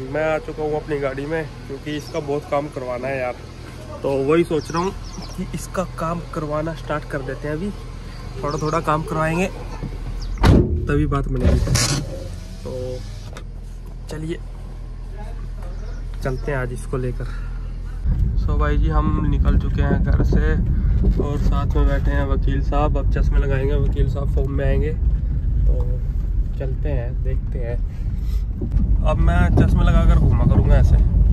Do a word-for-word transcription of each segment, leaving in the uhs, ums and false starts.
मैं आ चुका हूँ अपनी गाड़ी में, क्योंकि इसका बहुत काम करवाना है यार। तो वही सोच रहा हूँ कि इसका काम करवाना स्टार्ट कर देते हैं। अभी थोड़ा थोड़ा काम करवाएंगे तभी बात बनेगी। तो चलिए चलते हैं आज इसको लेकर। सो भाई जी हम निकल चुके हैं घर से और साथ में बैठे हैं वकील साहब। अब चश्मे लगाएंगे, वकील साहब फॉर्म में आएंगे तो चलते हैं, देखते हैं। अब मैं चश्मे लगा कर घूमा करूँगा ऐसे,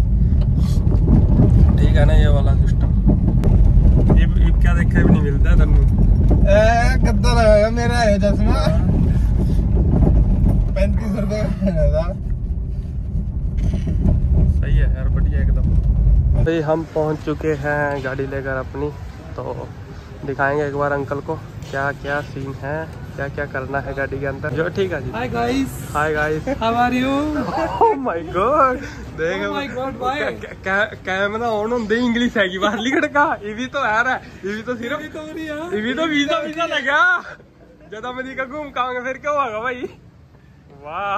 ठीक है ना, ये वाला सिस्टम। इब, इब क्या देखा भी नहीं मिलता है तन्नू। गद्दा लगाया मेरा है चश्मा, पैंतीस रुपए का। सही है यार, बढ़िया एकदम। भाई हम पहुंच चुके हैं गाड़ी लेकर अपनी, तो दिखाएंगे एक बार अंकल को क्या क्या सीन है, क्या क्या करना है गाड़ी के अंदर। जो ठीक है जी। Hi guys, hi guys, how are you? Oh my god, देख ओह माय गॉड भाई, कैमरा ऑन होंदे इंग्लिश है की बाहर लिखड़का। इवी तो यार है, इवी तो सिर्फ इवी तो नहीं है, इवी तो वीजा वीजा लगा जब अमेरिका घूम कांगे फिर क्या होगा भाई। वाह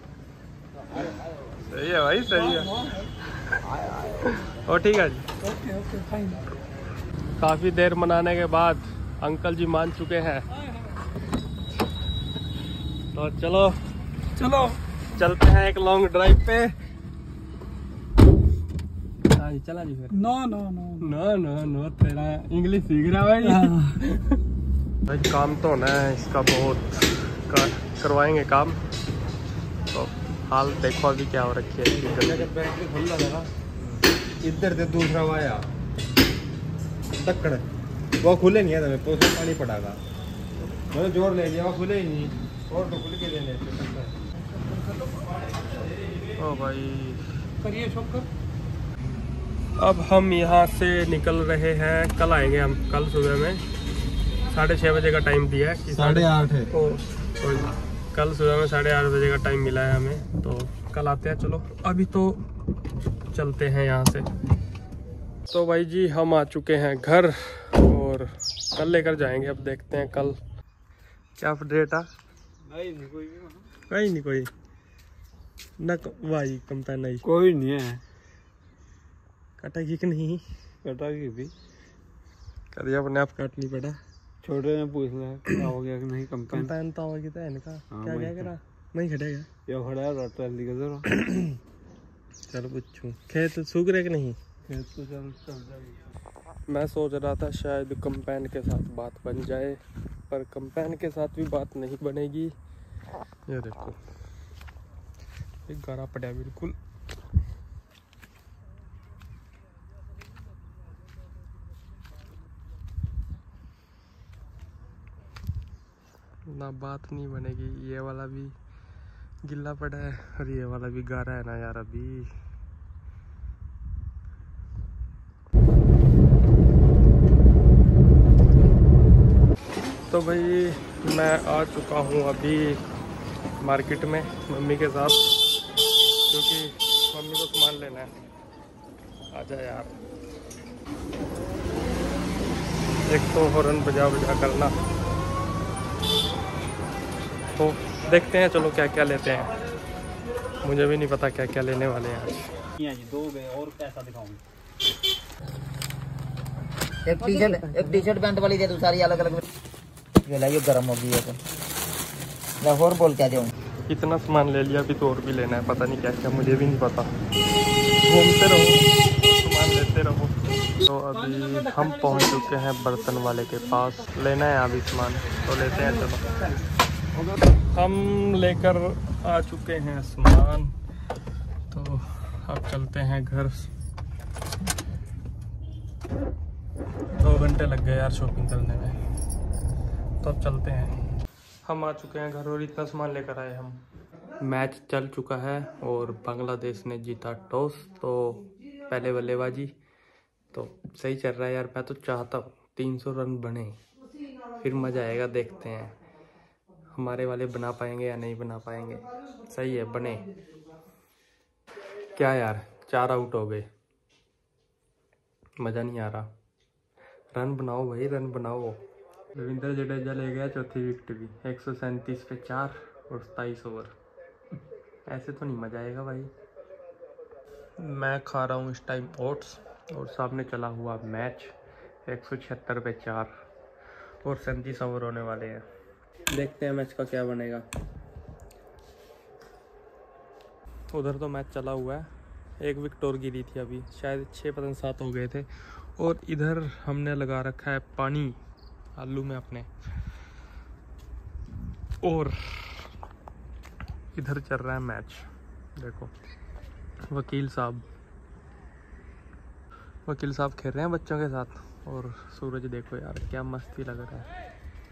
सही है भाई, सही है। ओ ठीक है जी, ओके ओके फाइन। काफी देर मनाने के बाद अंकल जी मान चुके हैं, तो चलो चलो चलते हैं एक लॉन्ग ड्राइव पे। हाँ जी चला जी फिर। No no no no no no तेरा इंग्लिश सीख रहा भाई। भाई काम तो होना है इसका बहुत, कर, करवाएंगे काम। तो हाल देखो अभी क्या हो रखी है। बैटरी खुल लगा इधर से दूसरा वाया दक्कड़, वो खुले नहीं है, तो उसमें पानी पड़ागा। मैंने जोर ले लिया, वो खुले ही नहीं, और तो खुल के लेने। ओ भाई करिए शॉप कर। अब हम यहाँ से निकल रहे हैं, कल आएंगे हम। कल सुबह में साढ़े छः बजे का टाइम दिया है कि साढ़े आठ है। ओ, तो कल सुबह में साढ़े आठ बजे का टाइम मिला है हमें, तो कल आते हैं। चलो अभी तो चलते हैं यहाँ से। तो भाई जी हम आ चुके हैं घर और कल लेकर जाएंगे। अब देखते हैं कल क्या अपडेट है। नहीं नहीं कोई भी कहीं नहीं कोई ना भाई, कंपेन नहीं, कोई नहीं है। कटेगी कि नहीं? कटागी भी कभी अपने आप काटनी पड़ा। छोटे ने पूछ लिया क्या हो गया कि नहीं। कंपेन कंपेन तो होगी तो इनका हाँ, क्या क्या करा नहीं खटेगा। ये खड़ा है ट्रैली का जरा। चलो पूछूं खेत सूख रहे कि नहीं? खेत तो चल चल जाएगी। मैं सोच रहा था शायद कंपेन के साथ बात बन जाए, पर कंपेन के साथ भी बात नहीं बनेगी। ये देखो एक गारा पड़ा बिल्कुल। ना बात नहीं बनेगी। ये वाला भी गिल्ला पड़ा है और ये वाला भी गारा है ना यार अभी। तो भाई मैं आ चुका हूँ अभी मार्केट में मम्मी के साथ, क्योंकि मम्मी को सामान लेना है। आजा यार, एक तो हॉर्न बजा बजा करना। तो देखते हैं चलो क्या क्या लेते हैं। मुझे भी नहीं पता क्या क्या लेने वाले हैं आज। दो गए और पैसा दिखाऊंगी। एक टी शर्ट एक टी शर्ट पैंट वाली दे दो, सारी अलग अलग। ये लाइए गर्म होगी है तो मैं और बोल क्या दूँ। इतना सामान ले लिया, अभी तो और भी लेना है, पता नहीं क्या क्या, मुझे भी नहीं पता। घूमते रहो सामान लेते रहो। तो अभी हम पहुंच चुके हैं बर्तन वाले के पास, लेना है अभी सामान, तो लेते हैं चलो। हम लेकर आ चुके हैं सामान, तो अब चलते हैं घर। दो घंटे लग गए यार शॉपिंग करने में, तो अब चलते हैं। हम आ चुके हैं घर और इतना सामान लेकर आए हम। मैच चल चुका है और बांग्लादेश ने जीता टॉस, तो पहले बल्लेबाजी। तो सही चल रहा है यार। मैं तो चाहता हूँ तीन सौ रन बने, फिर मज़ा आएगा। देखते हैं हमारे वाले बना पाएंगे या नहीं बना पाएंगे। सही है बने। क्या यार, चार आउट हो गए, मज़ा नहीं आ रहा। रन बनाओ भाई, रन बनाओ। रविंद्र जडेजा ले गया चौथी विकेट भी, एक सौ सैंतीस पे चार और सताईस ओवर। ऐसे तो नहीं मजा आएगा भाई। मैं खा रहा हूँ इस टाइम ओट्स और सामने चला हुआ मैच एक सौ छिहत्तर पे चार और सैंतीस ओवर होने वाले हैं। देखते हैं मैच का क्या बनेगा। उधर तो मैच चला हुआ है, एक विकेट और गिरी थी अभी, शायद छः पता सात हो गए थे। और इधर हमने लगा रखा है पानी आलू में अपने, और इधर चल रहा है मैच। देखो वकील साहब वकील साहब खेल रहे हैं बच्चों के साथ, और सूरज देखो यार क्या मस्ती लग रहा है।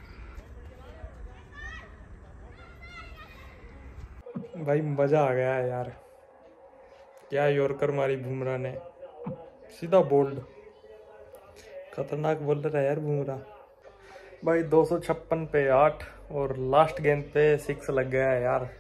भाई मजा आ गया है यार, क्या यॉर्कर मारी बुमराह ने, सीधा बोल्ड, खतरनाक बॉलर है यार बुमराह। भाई दो सौ छप्पन पे आठ और लास्ट गेंद पे सिक्स लग गया है यार,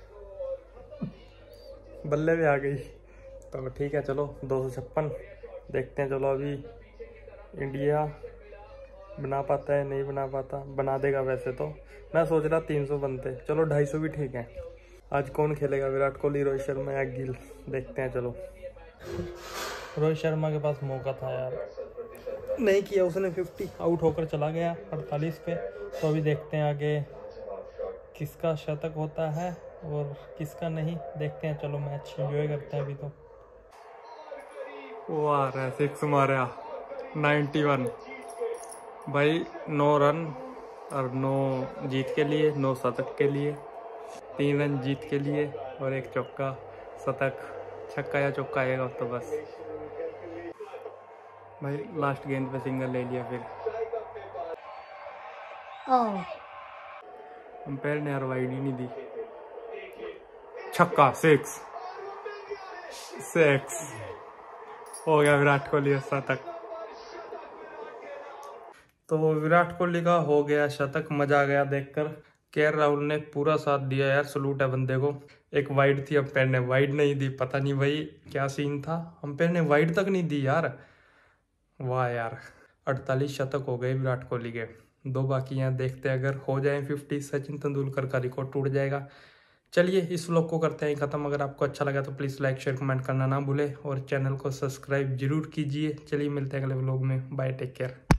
बल्ले भी आ गई। तो ठीक है चलो दो सौ छप्पन देखते हैं। चलो अभी इंडिया बना पाता है नहीं बना पाता, बना देगा वैसे तो। मैं सोच रहा तीन सौ बनते, चलो ढाई सौ भी ठीक है। आज कौन खेलेगा, विराट कोहली, रोहित शर्मा या गिल, देखते हैं। चलो रोहित शर्मा के पास मौका था यार, नहीं किया उसने, फिफ्टी आउट होकर चला गया अड़तालीस पे। तो अभी देखते हैं आगे किसका शतक होता है और किसका नहीं, देखते हैं। चलो मैच एंजॉय करते हैं अभी तो। वो आ रहा है सिक्स मारा इक्यानवे। भाई नौ रन और नौ जीत के लिए, नौ शतक के लिए, तीन रन जीत के लिए और एक चौका, शतक, छक्का या चौका आएगा तो बस। भाई लास्ट गेंद पे सिंगल ले लिया फिर, अंपायर ने यार वाइड ही नहीं दी, छक्का, सिक्स सिक्स हो गया विराट कोहली शतक। तो विराट कोहली का हो गया शतक, मजा आ गया देखकर। के राहुल ने पूरा साथ दिया यार, सलूट है बंदे को। एक वाइड थी, अंपायर ने वाइड नहीं दी, पता नहीं भाई क्या सीन था, अंपायर ने वाइड तक नहीं दी यार। वाह यार, अड़तालीस शतक हो गए विराट कोहली के, दो बाकी हैं। देखते हैं अगर हो जाए फिफ्टी, सचिन तेंदुलकर का रिकॉर्ड टूट जाएगा। चलिए इस व्लॉग को करते हैं खत्म। अगर आपको अच्छा लगा तो प्लीज़ लाइक शेयर कमेंट करना ना भूले और चैनल को सब्सक्राइब जरूर कीजिए। चलिए मिलते हैं अगले व्लॉग में, बाय, टेक केयर।